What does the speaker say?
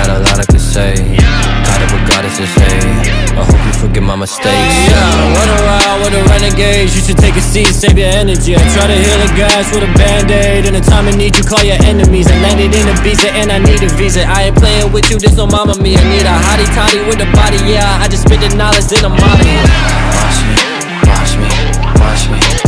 got a lot I could say. Got it regardless of hate. I hope you forgive my mistakes. Yeah, run around with the renegades. You should take a seat, save your energy. I try to heal the gas with a band-aid. In the time of need, you call your enemies. I landed in Ibiza and I need a visa. I ain't playing with you, this no mama me. I need a hottie toddy with a body, yeah. I just spit the knowledge in a molly. Watch me, watch me, watch me.